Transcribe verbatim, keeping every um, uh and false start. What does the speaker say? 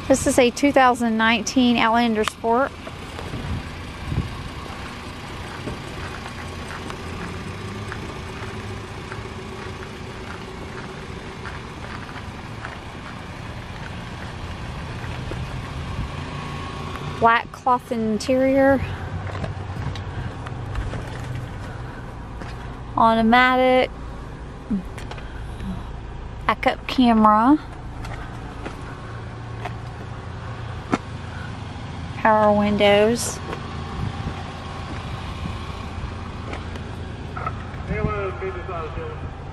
This is a two thousand nineteen Outlander Sport. Black cloth interior. Automatic. Backup camera. Power windows. Hello, business out of